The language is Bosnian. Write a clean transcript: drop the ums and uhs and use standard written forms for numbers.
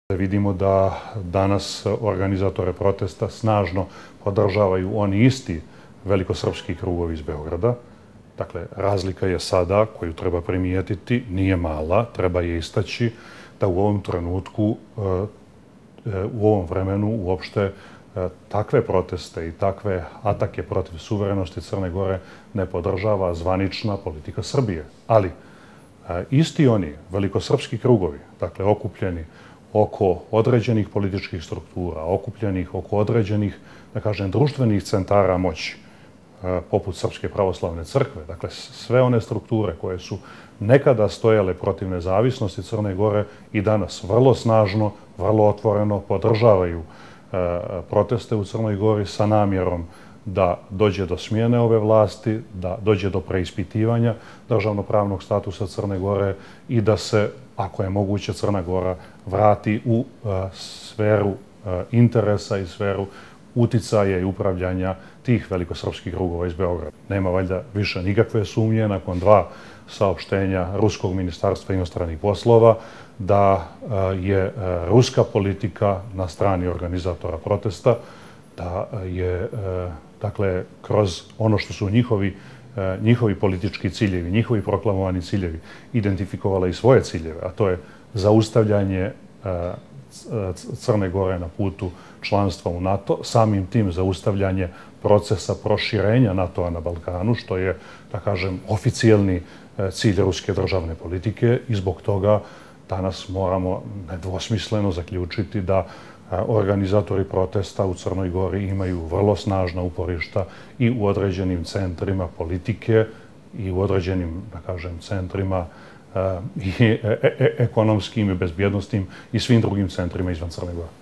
Vidimo da danas organizatore protesta snažno podržavaju oni isti velikosrpski krugovi iz Beograda. Dakle, razlika je sada, koju treba primijetiti, nije mala, treba je istaći da u ovom trenutku, u ovom vremenu uopšte takve proteste i takve atake protiv suverenosti Crne Gore ne podržava zvanična politika Srbije. Ali isti oni velikosrpski krugovi, dakle okupljeni oko određenih političkih struktura, okupljenih oko određenih, da kažem, društvenih centara moći, poput Srpske pravoslavne crkve. Dakle, sve one strukture koje su nekada stojale protiv nezavisnosti Crne Gore i danas vrlo snažno, vrlo otvoreno podržavaju proteste u Crnoj Gori sa namjerom da dođe do smjene ove vlasti, da dođe do preispitivanja državnopravnog statusa Crne Gore i da se, ako je moguće, Crna Gora vrati u sferu interesa i sferu uticaja i upravljanja tih velikosrpskih krugova iz Beograda. Nema valjda više nikakve sumnje nakon dva saopštenja Ruskog ministarstva inostranih poslova da je ruska politika na strani organizatora protesta, da je, dakle, kroz ono što su njihovi politički ciljevi, njihovi proklamovani ciljevi, identifikovala i svoje ciljeve, a to je zaustavljanje Crne Gore na putu članstva u NATO, samim tim zaustavljanje procesa proširenja NATO-a na Balkanu, što je, da kažem, oficijelni cilj ruske državne politike i zbog toga danas moramo nedvosmisleno zaključiti da organizatori protesta u Crnoj Gori imaju vrlo snažna uporišta i u određenim centrima politike i u određenim, da kažem, centrima i ekonomskim i bezbjednostnim i svim drugim centrima izvan Crne Gore.